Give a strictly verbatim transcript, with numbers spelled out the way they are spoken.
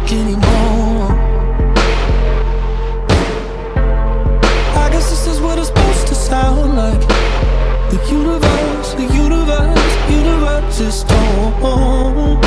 anymore. I guess this is what it's supposed to sound like. The universe, the universe, universe is torn.